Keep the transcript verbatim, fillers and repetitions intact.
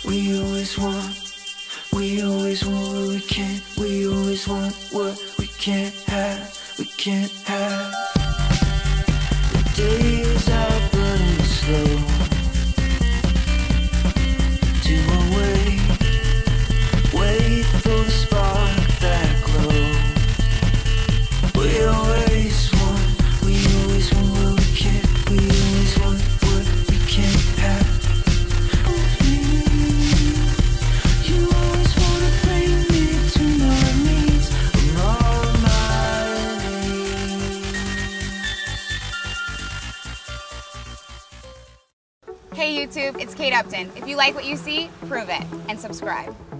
We always want, we always want what we can't. We always want what we can't have, we can't have. The days are burning slow to await, wait for the spark that glow. We always want, we always want what we can't. We always want what we can't have. You always wanna bring me to my knees, on my knees. Hey YouTube, it's Kate Upton. If you like what you see, prove it and subscribe.